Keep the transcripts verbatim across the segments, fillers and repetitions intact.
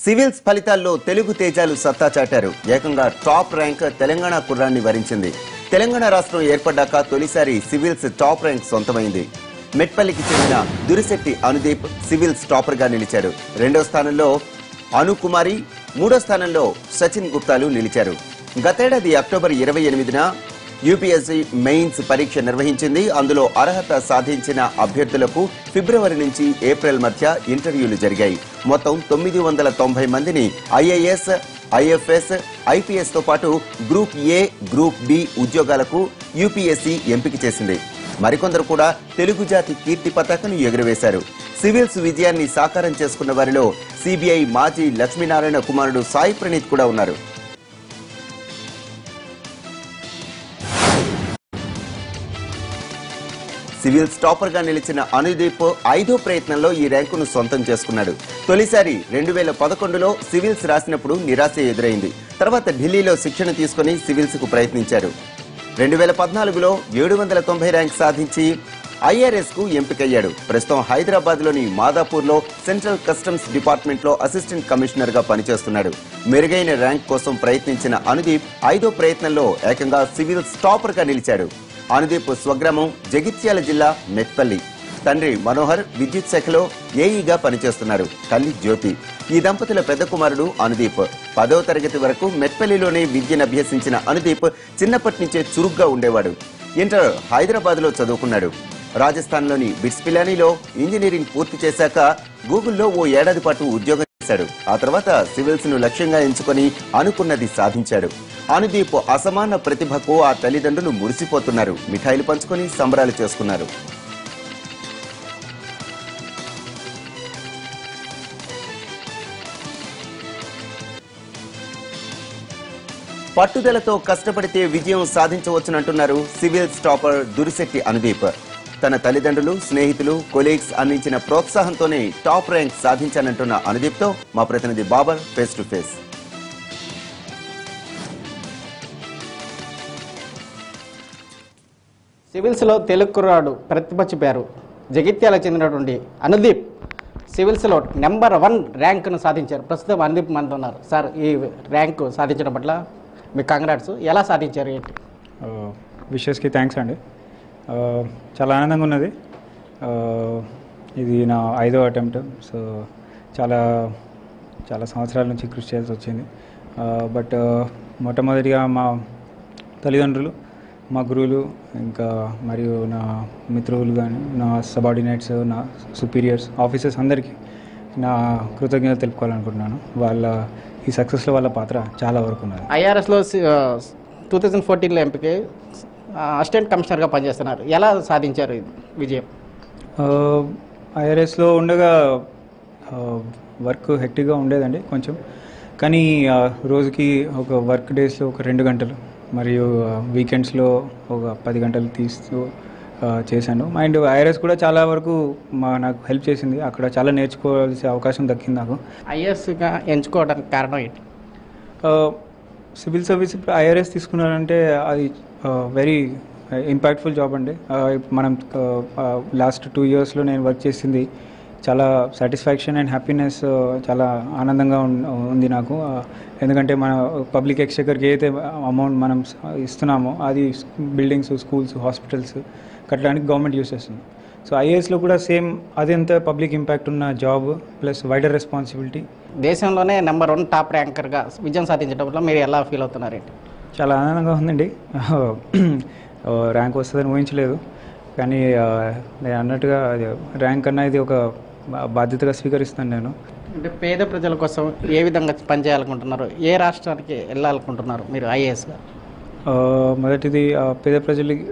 Civils ఫలితాల్లో తెలుగు తేజాలు సత్తా చాటారు. ఏకంగా టాప్ ర్యాంక్ తెలంగాణ కుర్రాన్ని వరించింది. తెలంగాణ రాష్ట్రం ఏర్పడ్డాక తొలిసారి సివిల్స్ టాప్ ర్యాంక్ సొంతమైంది. మెట్పల్లికి చెందిన దురిశెట్టి అనుదీప్ సివిల్స్ టాపర్ గా నిలిచారు. రెండో స్థానంలో అనుకుమారి, మూడో స్థానంలో సచిన్ గుప్తాలు నిలిచారు. గతేడాది అక్టోబర్ ఇరవై ఎనిమిదిన యూపీఎస్సీ మెయిన్స్ పరీక్ష నిర్వహించింది. అందులో అర్హత సాధించిన అభ్యర్థులకు ఫిబ్రవరి నుంచి ఏప్రిల్ మధ్య ఇంటర్వ్యూలు జరిగాయి. మొత్తం తొమ్మిది వందల తొంభై మందిని ఐఏఎస్, ఐఎఫ్ఎస్, ఐపీఎస్ తో పాటు గ్రూప్ ఏ, గ్రూప్ బి ఉద్యోగాలకు యూపీఎస్సీ ఎంపిక చేసింది. మరికొందరు కూడా తెలుగు జాతి కీర్తి పతాకను ఎగురవేశారు. సివిల్స్ విజయాన్ని సాకారం చేసుకున్న వారిలో సిబిఐ మాజీ లక్ష్మీనారాయణ కుమారుడు సాయి ప్రణీత్ కూడా ఉన్నారు. సివిల్స్ టాపర్ గా నిలిచిన అనుదీప్ ఐదో ప్రయత్నంలో ఈ ర్యాంకును సొంతం చేసుకున్నాడు. తొలిసారి రెండు వేల పదకొండులో సివిల్స్ రాసినప్పుడు నిరాశ ఎదురైంది. తర్వాత ఢిల్లీలో శిక్షణ తీసుకుని సివిల్స్ కు ప్రయత్నించారు. రెండు వేల పద్నాలుగులో ఏడు వందల తొంభై ర్యాంక్ సాధించి ఐఆర్ఎస్ కు ఎంపికయ్యాడు. ప్రస్తుతం హైదరాబాద్ లోని మాదాపూర్ లో సెంట్రల్ కస్టమ్స్ డిపార్ట్మెంట్ లో అసిస్టెంట్ కమిషనర్ గా పనిచేస్తున్నాడు. మెరుగైన ర్యాంక్ కోసం ప్రయత్నించిన అనుదీప్ ఐదో ప్రయత్నంలో ఏకంగా సివిల్స్ టాపర్ గా నిలిచాడు. అనుదీప్ స్వగ్రామం జగిత్యాల జిల్లా మెట్పల్లి. తండ్రి మనోహర్ విద్యుత్ శాఖలో ఏఈగా పనిచేస్తున్నారు. తల్లి జ్యోతి. ఈ దంపతుల పెద్ద కుమారుడు అనుదీప్. పదవ తరగతి వరకు మెట్పల్లిలోనే విద్యను అభ్యసించిన అనుదీప్ చిన్నప్పటి నుంచే చురుగ్గా ఉండేవాడు. ఇంటర్ హైదరాబాద్ లో చదువుకున్నాడు. రాజస్థాన్ లోని బిట్స్ పిలానీలో ఇంజనీరింగ్ పూర్తి చేశాక గూగుల్లో ఓ ఏడాది పాటు ఉద్యోగం చేశాడు. ఆ తర్వాత సివిల్స్ ను లక్ష్యంగా ఎంచుకొని అనుకున్నది సాధించాడు. అనుదీప్ అసమాన ప్రతిభకు ఆ తల్లిదండ్రులు మురిసిపోతున్నారు. మిఠాయిలు పంచుకొని సంబరాలు చేసుకున్నారు. పట్టుదలతో కష్టపడితే విజయం సాధించవచ్చునంటున్నారు సివిల్స్ టాపర్ దురిశెట్టి అనుదీప్. తన తల్లిదండ్రులు, స్నేహితులు, కొలీగ్స్ అందించిన ప్రోత్సాహంతోనే టాప్ ర్యాంక్ సాధించానంటున్న అనుదీప్ తో మా ప్రతినిధి బాబర్ ఫేస్ టు ఫేస్. సివిల్స్లో తెలుగు కుర్రాడు ప్రతిభ చూపారు. జగిత్యాలకు చెందినటువంటి అనుదీప్ సివిల్స్లో నెంబర్ వన్ ర్యాంకును సాధించారు. ప్రస్తుతం అనుదీప్ మనతో ఉన్నారు. సార్, ఈ ర్యాంకు సాధించడం పట్ల మీకు కంగ్రాట్స్. ఎలా సాధించారు ఏంటి? విషెస్కి థ్యాంక్స్ అండి. చాలా ఆనందంగా ఉన్నది. ఇది నా ఐదో అటెంప్ట్. సో చాలా చాలా సంవత్సరాల నుంచి కృషి చేయాల్సి వచ్చింది. బట్ మొట్టమొదటిగా మా తల్లిదండ్రులు, మా గురువులు, ఇంకా మరియు నా మిత్రులు కానీ, నా సబార్డినేట్స్, నా సుపీరియర్స్, ఆఫీసర్స్ అందరికీ నా కృతజ్ఞత తెలుపుకోవాలనుకుంటున్నాను. వాళ్ళ ఈ సక్సెస్లో వాళ్ళ పాత్ర చాలా వరకు ఉన్నది. ఐఆర్ఎస్లో టూ థౌజండ్ ఫోర్టీన్లో ఎంపిక అసిస్టెంట్ కమిషనర్గా పనిచేస్తున్నారు. ఎలా సాధించారు విజయం? ఐఆర్ఎస్లో ఉండగా వర్క్ హెక్టిక్గా ఉండేదండి కొంచెం. కానీ రోజుకి ఒక వర్క్ డేస్లో ఒక రెండు గంటలు మరియు వీకెండ్స్లో ఒక పది గంటలు తీస్తూ చేశాను. అండ్ ఐఆర్ఎస్ కూడా చాలా వరకు మా నాకు హెల్ప్ చేసింది. అక్కడ చాలా నేర్చుకోవాల్సిన అవకాశం దక్కింది నాకు. ఐఏఎస్గా ఎంచుకోవడానికి కారణం ఏంటి? సివిల్ సర్వీస్ ఇప్పుడు ఐఆర్ఎస్ తీసుకున్నారంటే అది వెరీ ఇంపాక్ట్ఫుల్ జాబ్ అండి. మనం లాస్ట్ టూ ఇయర్స్లో నేను వర్క్ చేసింది చాలా సాటిస్ఫాక్షన్ అండ్ హ్యాపీనెస్, చాలా ఆనందంగా ఉంది నాకు. ఎందుకంటే మన పబ్లిక్ ఎక్స్చెకర్కి ఏదైతే అమౌంట్ మనం ఇస్తున్నామో అది బిల్డింగ్స్, స్కూల్స్, హాస్పిటల్స్ కట్టడానికి గవర్నమెంట్ యూస్ చేస్తుంది. సో ఐఏఎస్లో కూడా సేమ్ అదెంత పబ్లిక్ ఇంపాక్ట్ ఉన్న జాబ్ ప్లస్ వైడర్ రెస్పాన్సిబిలిటీ. దేశంలోనే నెంబర్ వన్ టాప్ ర్యాంకర్గా విజయం సాధించడం వల్ల మీరు ఎలా ఫీల్ అవుతున్నారేంటి? చాలా ఆనందంగా ఉందండి. ర్యాంక్ వస్తుందని ఊహించలేదు. కానీ నేను అన్నట్టుగా అది ర్యాంక్ అన్నా ఇది ఒక బాధ్యతగా స్వీకరిస్తాను నేను. అంటే పేద ప్రజల కోసం ఏ విధంగా పనిచేయాలనుకుంటున్నారు? ఏ రాష్ట్రానికి వెళ్ళాలనుకుంటున్నారు మీరు ఐఏఎస్గా? మొదటిది పేద ప్రజలకి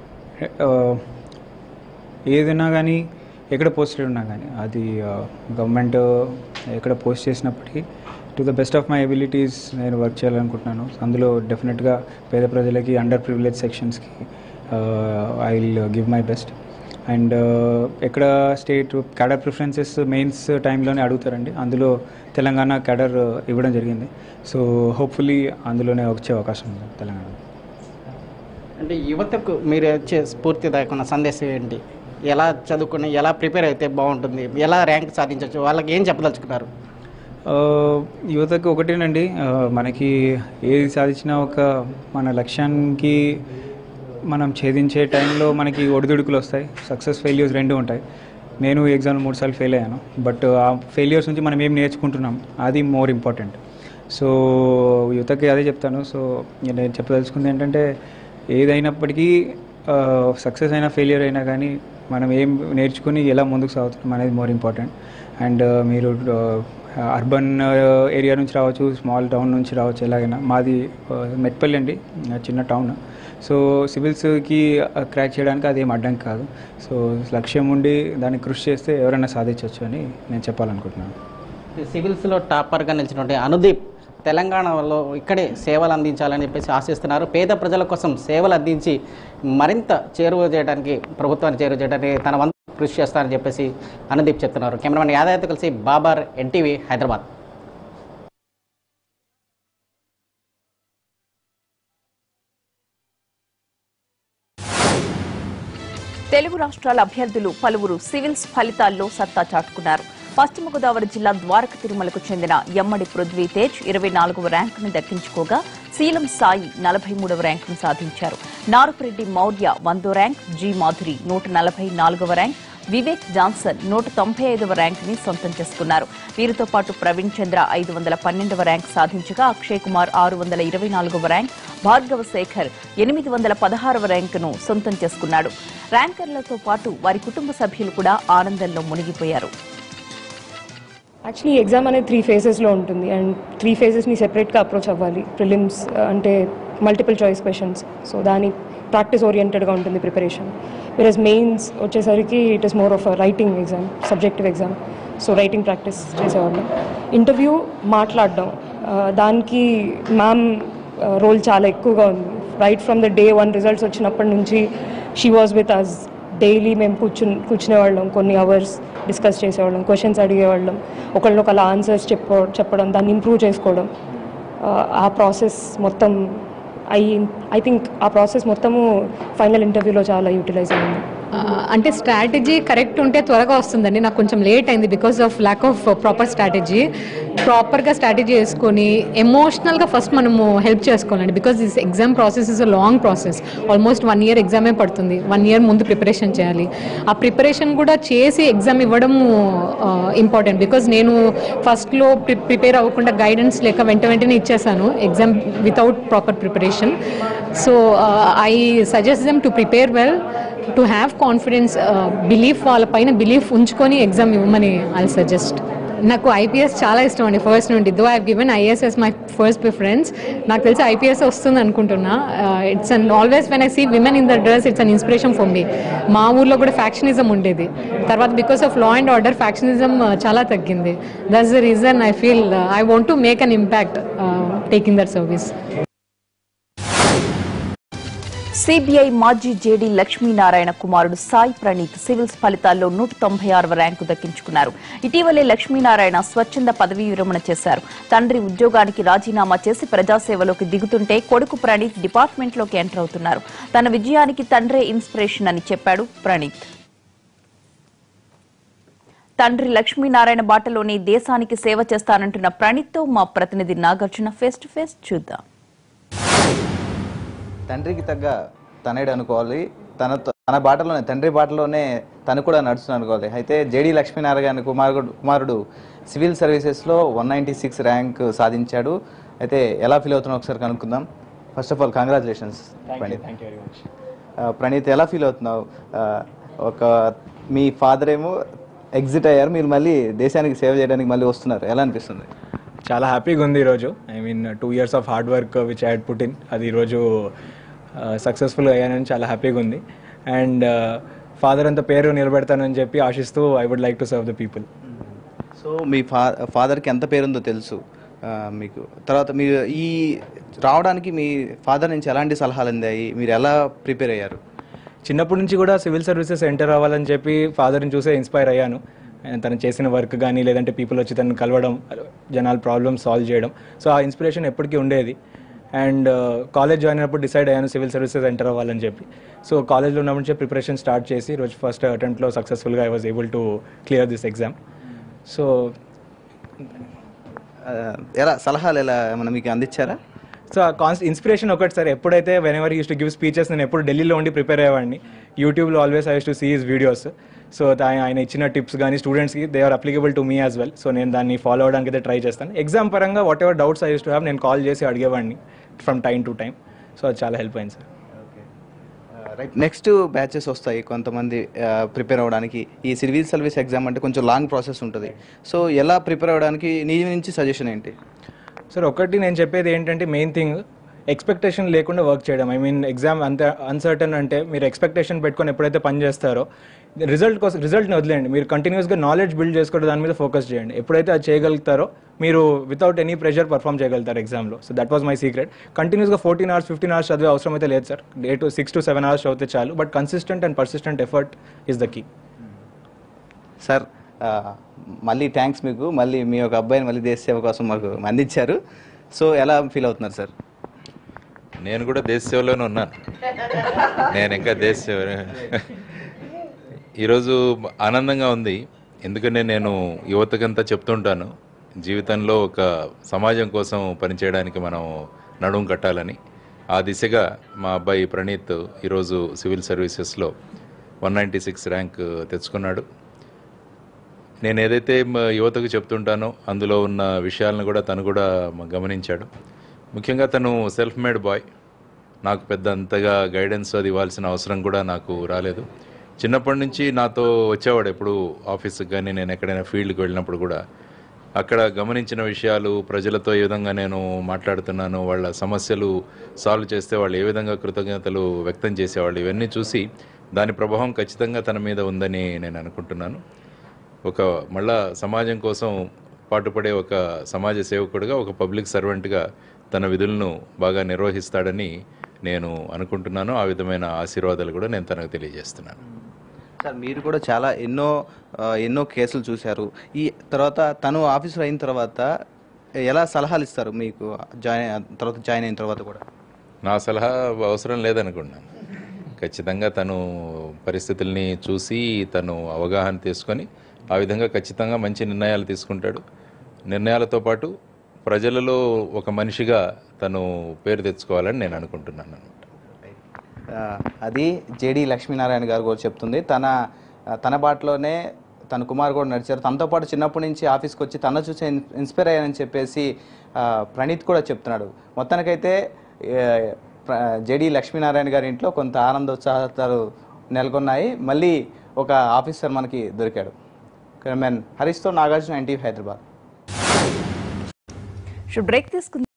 ఏదైనా కానీ, ఎక్కడ పోస్టెడ్ ఉన్నా కానీ అది గవర్నమెంట్ ఎక్కడ పోస్ట్ చేసినప్పటికీ to the best of my abilities నేను వర్క్ చేయాలనుకుంటున్నాను. అందులో డెఫినెట్గా పేద ప్రజలకి, అండర్ ప్రివిలేజ్ సెక్షన్స్కి I will give my best. And ఎక్కడ స్టేట్ క్యాడర్ ప్రిఫరెన్సెస్ మెయిన్స్ టైంలోనే అడుగుతారండి. అందులో తెలంగాణ క్యాడర్ ఇవ్వడం జరిగింది. సో హోప్ఫుల్లీ అందులోనే వచ్చే అవకాశం ఉంది తెలంగాణ. అంటే యువతకు మీరు వచ్చే స్ఫూర్తిదాయకున్న సందేశం ఏంటి? ఎలా చదువుకుని ఎలా ప్రిపేర్ అయితే బాగుంటుంది, ఎలా ర్యాంక్ సాధించవచ్చు, వాళ్ళకి ఏం చెప్పదలుచుకున్నారు? యువతకు ఒకటేనండి, మనకి ఏది సాధించినా ఒక మన లక్ష్యానికి మనం ఛేదించే టైంలో మనకి ఒడిదుడుకులు వస్తాయి, సక్సెస్ ఫెయిల్యూర్స్ రెండు ఉంటాయి. నేను ఎగ్జామ్ మూడు సార్లు ఫెయిల్ అయ్యాను, బట్ ఆ ఫెయిల్యూర్స్ నుంచి మనం ఏం నేర్చుకుంటున్నాం అది మోర్ ఇంపార్టెంట్. సో యువతకి అదే చెప్తాను. సో నేను చెప్పదలుచుకుంది ఏంటంటే ఏదైనప్పటికీ సక్సెస్ అయినా ఫెయిల్యూర్ అయినా కానీ మనం ఏం నేర్చుకుని ఎలా ముందుకు సాగుతున్నాం అనేది మోర్ ఇంపార్టెంట్. అండ్ మీరు అర్బన్ ఏరియా నుంచి రావచ్చు, స్మాల్ టౌన్ నుంచి రావచ్చు, ఎలాగైనా. మాది మెట్పల్లి అండి, చిన్న టౌన్. సో సివిల్స్కి క్రాక్ చేయడానికి అదేం అడ్డం కాదు. సో లక్ష్యం ఉండి దాన్ని కృషి చేస్తే ఎవరైనా సాధించవచ్చు అని నేను చెప్పాలనుకుంటున్నాను. సివిల్స్లో టాపర్గా నిలిచినటువంటి అనుదీప్ తెలంగాణలో ఇక్కడే సేవలు అందించాలని చెప్పేసి ఆశిస్తున్నారు. పేద ప్రజల కోసం సేవలు అందించి మరింత చేరువ చేయడానికి, ప్రభుత్వాన్ని చేరువ చేయడానికి తన వంతు కృషి చేస్తారని చెప్పేసి అనుదీప్ చెప్తున్నారు. కెమెరామెన్ యాదయ్యతో కలిసి బాబర్, ఎన్టీవీ, హైదరాబాద్. తెలుగు రాష్ట్రాల అభ్యర్థులు పలువురు సివిల్స్ ఫలితాల్లో సత్తా చాటుకున్నారు. పశ్చిమ గోదావరి జిల్లా ద్వారక తిరుమలకు చెందిన యమ్మడి పృథ్వీ తేజ్ ఇరవై నాలుగవ ర్యాంకును దక్కించుకోగా శీలం సాయి నలభై మూడవ ర్యాంకును సాధించారు. నారుపరెడ్డి మౌర్య వందో ర్యాంక్, జి మాధురి నూట నలభై నాలుగవ ర్యాంక్, వివేక్ జాన్సన్ నూట తొంభై ఐదవ ర్యాంకుని సొంతం చేసుకున్నారు. వీరితో పాటు ప్రవీణ్ చంద్ర ఐదు వందల పన్నెండవ ర్యాంక్ సాధించగా అక్షయ్ కుమార్ ఆరు వందల ఇరవై నాలుగవ ర్యాంక్, భార్గవ శేఖర్ ఎనిమిది వందల పదహారవ ర్యాంకును సొంతం చేసుకున్నాడు. ర్యాంకర్లతో పాటు వారి కుటుంబ సభ్యులు కూడా ఆనందంలో మునిగిపోయారు. యాక్చువల్లీ ఎగ్జామ్ అనేది త్రీ ఫేజెస్లో ఉంటుంది అండ్ త్రీ ఫేజెస్ని సెపరేట్గా అప్రోచ్ అవ్వాలి. ప్రిలిమ్స్ అంటే మల్టిపుల్ చాయిస్ క్వశ్చన్స్, సో దాని ప్రాక్టీస్ ఓరియంటెడ్గా ఉంటుంది ప్రిపరేషన్. వెరస్ మెయిన్స్ వచ్చేసరికి it is more of a writing exam, subjective exam. So writing practice చేసేవాళ్ళం. ఇంటర్వ్యూ మాట్లాడడం, దానికి మ్యామ్ రోల్ చాలా ఎక్కువగా ఉంది. Right from the day one results వచ్చినప్పటి నుంచి she was with us. Daily మేము కూర్చుని కూర్చునేవాళ్ళం, కొన్ని అవర్స్ డిస్కస్ చేసేవాళ్ళం, క్వశ్చన్స్ అడిగేవాళ్ళం, ఒకళ్ళొకళ్ళ ఆన్సర్స్ చెప్ప చెప్పడం దాన్ని ఇంప్రూవ్ చేసుకోవడం. ఆ ప్రాసెస్ మొత్తం ఐ ఐ థింక్ ఆ ప్రాసెస్ మొత్తము ఫైనల్ ఇంటర్వ్యూలో చాలా యూటిలైజ్ అయింది. అంటే స్ట్రాటజీ కరెక్ట్ ఉంటే త్వరగా వస్తుందండి. నాకు కొంచెం లేట్ అయింది because of lack of proper strategy. ప్రాపర్గా స్ట్రాటజీ వేసుకొని ఎమోషనల్గా ఫస్ట్ మనము హెల్ప్ చేసుకోవాలండి. Because this exam process is a long process. Almost one year ఎగ్జామే పడుతుంది. వన్ ఇయర్ ముందు ప్రిపరేషన్ చేయాలి. ఆ ప్రిపరేషన్ కూడా చేసి ఎగ్జామ్ ఇవ్వడం ఇంపార్టెంట్. బికాజ్ నేను ఫస్ట్లో ప్రి ప్రిపేర్ అవ్వకుండా గైడెన్స్ లేక వెంట వెంటనే ఇచ్చేసాను exam without proper preparation. So I suggest them to prepare well, to have confidence, belief, వాళ్ళ పైన బిలీఫ్ ఉంచుకొని ఎగ్జామ్ ఇవ్వమని ఐ సజెస్ట్. నాకు ఐపీఎస్ చాలా ఇష్టం అండి ఫస్ట్ నుండి. Though I given IAS as my first preference. నాకు తెలిసి ఐపీఎస్ వస్తుంది అనుకుంటున్నా. It's an always when I see women in the dress it's an inspiration for me. మా ఊర్లో కూడా ఫ్యాక్షనిజం ఉండేది, తర్వాత because of law and order factionism చాలా తగ్గింది. That's the reason I feel I want to make an impact taking that service. CBI మాజీ JD Lakshminarayana కుమారుడు Sai Praneeth civils ఫలితాల్లో నూట తొంభై ఆరవ ర్యాంకు దక్కించుకున్నారు. ఇటీవలే లక్ష్మీనారాయణ స్వచ్ఛంద పదవీ విరమణ చేశారు. తండ్రి ఉద్యోగానికి రాజీనామా చేసి ప్రజాసేవలోకి దిగుతుంటే కొడుకు ప్రణీత్ డిపార్ట్మెంట్లోకి ఎంటర్ అవుతున్నారు. తన విజయానికి తండ్రే ఇన్స్పిరేషన్ అని చెప్పాడు ప్రణీత్. తండ్రి లక్ష్మీనారాయణ బాటలోనే దేశానికి సేవ చేస్తానంటున్న ప్రణీత్తో మా ప్రతినిధి నాగార్జున ఫేస్ టు ఫేస్ చూద్దాం. తండ్రికి తగ్గ తనయుడు అనుకోవాలి, తన తన బాటలోనే తండ్రి బాటలోనే తను కూడా నడుస్తుంది అనుకోవాలి. అయితే జేడీ లక్ష్మీనారాయణ కుమారుడు కుమారుడు సివిల్ సర్వీసెస్లో వన్ నైంటీ సిక్స్ ర్యాంక్ సాధించాడు. అయితే ఎలా ఫీల్ అవుతున్నావు ఒకసారి కనుక్కుందాం. First of all congratulations Praneeth. Praneeth ఎలా ఫీల్ అవుతున్నావు? ఒక మీ ఫాదర్ ఏమో ఎగ్జిట్ అయ్యారు, మీరు మళ్ళీ దేశానికి సేవ చేయడానికి మళ్ళీ వస్తున్నారు, ఎలా అనిపిస్తుంది? చాలా హ్యాపీగా ఉంది ఈరోజు. I mean two years of hard work which I had put in, అది ఈరోజు సక్సెస్ఫుల్ అయ్యానని చాలా హ్యాపీగా ఉంది. అండ్ ఫాదర్ అంత పేరు నిలబెడతానని చెప్పి ఆశిస్తూ I would like to serve the people. So మీ ఫా ఫాదర్కి ఎంత పేరుందో తెలుసు మీకు. తర్వాత మీరు ఈ రావడానికి మీ ఫాదర్ నుంచి ఎలాంటి సలహాలు అందాయి, మీరు ఎలా ప్రిపేర్ అయ్యారు? చిన్నప్పటి నుంచి కూడా సివిల్ సర్వీసెస్ ఎంటర్ అవ్వాలని చెప్పి ఫాదర్ని చూసే ఇన్స్పైర్ అయ్యాను. తను చేసిన వర్క్ కానీ లేదంటే పీపుల్ వచ్చి తను కలవడం, జనాల ప్రాబ్లమ్స్ సాల్వ్ చేయడం, సో ఆ ఇన్స్పిరేషన్ ఎప్పటికీ ఉండేది. అండ్ కాలేజ్ జాయిన్ అయినప్పుడు డిసైడ్ అయ్యాను సివిల్ సర్వీసెస్ ఎంటర్ అవ్వాలని చెప్పి. సో కాలేజ్లో ఉన్నప్పుడు ప్రిపరేషన్ స్టార్ట్ చేసి రోజు ఫస్ట్ అటెంప్ట్లో సక్సెస్ఫుల్గా I was able to clear this exam. So ఎలా సలహాలు ఎలా ఏమైనా మీకు అందించారా? సో ఆ కాన్స్ ఇన్స్పిరేషన్ ఒకటి సార్, ఎప్పుడైతే whenever use to give speeches నేను ఎప్పుడు ఢిల్లీలో ఉండి ప్రిపేర్ అయ్యేవాడిని. యూట్యూబ్లో always I use to see his videos. So ఆయన ఇచ్చిన టిప్స్ కానీ స్టూడెంట్స్కి they are applicable to me as well. So నేను దాన్ని ఫాలో అవడానికి అయితే ట్రై చేస్తాను. ఎగ్జామ్ పరంగా what ever doubts I use to have నేను కాల్ చేసి అడిగేవాడిని from time to time. So అది చాలా హెల్ప్ అయింది సార్. రైట్, నెక్స్ట్ బ్యాచెస్ వస్తాయి కొంతమంది ప్రిపేర్ అవ్వడానికి. ఈ సివిల్ సర్వీస్ ఎగ్జామ్ అంటే కొంచెం లాంగ్ ప్రాసెస్ ఉంటుంది. సో ఎలా ప్రిపేర్ అవ్వడానికి నీ నుంచి సజెషన్ ఏంటి? సార్ ఒకటి నేను చెప్పేది ఏంటంటే మెయిన్ థింగ్ ఎక్స్పెక్టేషన్ లేకుండా వర్క్ చేయడం. ఐ మీన్ ఎగ్జామ్ అంత అన్సర్టన్ అంటే మీరు ఎక్స్పెక్టేషన్ పెట్టుకొని ఎప్పుడైతే పని చేస్తారో రిజల్ట్ కోసం రిజల్ట్ని వదిలేయండి. మీరు కంటిన్యూస్గా నాలెడ్జ్ బిల్డ్ చేసుకోవడం దాని మీద ఫోకస్ చేయండి. ఎప్పుడైతే అది చేయగలుగుతారో మీరు వితౌట్ ఎనీ ప్రెషర్ పర్ఫామ్ చేయగలుగుతారు ఎగ్జామ్లో. So that was my secret. కంటిన్యూస్గా ఫోర్టీన్ అవర్స్ ఫిఫ్టీన్ అవర్స్ చదివే అవసరం అయితే లేదు sir. Day to six to seven hours చదివితే చాలు. But consistent and persistent effort is the key. Sir మళ్ళీ థ్యాంక్స్ మీకు. మళ్ళీ మీ ఒక అబ్బాయిని మళ్ళీ దేశ సేవ కోసం మాకు అందించారు. సో ఎలా ఫీల్ అవుతున్నారు సార్? నేను కూడా దేశ సేవలోనే ఉన్నాను. నేను ఇంకా దేశ సేవ ఈరోజు ఆనందంగా ఉంది. ఎందుకంటే నేను యువతకంతా చెప్తుంటాను జీవితంలో ఒక సమాజం కోసం పనిచేయడానికి మనం నడుం కట్టాలని. ఆ దిశగా మా అబ్బాయి ప్రణీత్ ఈరోజు సివిల్ సర్వీసెస్లో వన్ నైంటీ సిక్స్ ర్యాంక్ తెచ్చుకున్నాడు. నేను ఏదైతే యువతకు చెప్తుంటానో అందులో ఉన్న విషయాలను కూడా తను కూడా గమనించాడు. ముఖ్యంగా తను సెల్ఫ్ మేడ్ బాయ్. నాకు పెద్ద అంతగా గైడెన్స్ అది ఇవ్వాల్సిన అవసరం కూడా నాకు రాలేదు. చిన్నప్పటి నుంచి నాతో వచ్చేవాడు ఎప్పుడు ఆఫీస్కి కానీ నేను ఎక్కడైనా ఫీల్డ్కి వెళ్ళినప్పుడు కూడా. అక్కడ గమనించిన విషయాలు, ప్రజలతో ఏ విధంగా నేను మాట్లాడుతున్నాను, వాళ్ళ సమస్యలు సాల్వ్ చేస్తే వాళ్ళు ఏ విధంగా కృతజ్ఞతలు వ్యక్తం చేసేవాళ్ళు, ఇవన్నీ చూసి దాని ప్రభావం ఖచ్చితంగా తన మీద ఉందని నేను అనుకుంటున్నాను. ఒక మళ్ళా సమాజం కోసం పాటుపడే ఒక సమాజ సేవకుడిగా, ఒక పబ్లిక్ సర్వెంట్గా తన విధులను బాగా నిర్వహిస్తాడని నేను అనుకుంటున్నాను. ఆ విధమైన ఆశీర్వాదాలు కూడా నేను తనకు తెలియజేస్తున్నాను. సార్ మీరు కూడా చాలా ఎన్నో ఎన్నో కేసులు చూశారు. ఈ తర్వాత తను ఆఫీసర్ అయిన తర్వాత ఎలా సలహాలు ఇస్తారు మీకు? జాయిన్ తర్వాత జాయిన్ అయిన తర్వాత కూడా నా సలహా అవసరం లేదనుకుంటున్నాను. ఖచ్చితంగా తను పరిస్థితుల్ని చూసి తను అవగాహన తీసుకొని ఆ విధంగా ఖచ్చితంగా మంచి నిర్ణయాలు తీసుకుంటాడు. నిర్ణయాలతో పాటు ప్రజలలో ఒక మనిషిగా తను పేరు తెచ్చుకోవాలని నేను అనుకుంటున్నాను అనమాట. అది జేడి లక్ష్మీనారాయణ గారు కూడా చెప్తుంది. తన తన బాటలోనే తన కుమార్ కూడా నడిచారు. తనతో పాటు చిన్నప్పటి నుంచి ఆఫీస్కి వచ్చి తన చూసి ఇన్స్పైర్ అయ్యానని చెప్పేసి ప్రణీత్ కూడా చెప్తున్నాడు. మొత్తానికైతే జేడి లక్ష్మీనారాయణ గారి ఇంట్లో కొంత ఆనందోత్సాహాలు నెలకొన్నాయి. మళ్ళీ ఒక ఆఫీసర్ మనకి దొరికాడు. కెమెరామెన్ హరీష్తో నాగార్జున, ఎన్టీవీ హైదరాబాద్. బ్రేక్ తీసుకుందాం.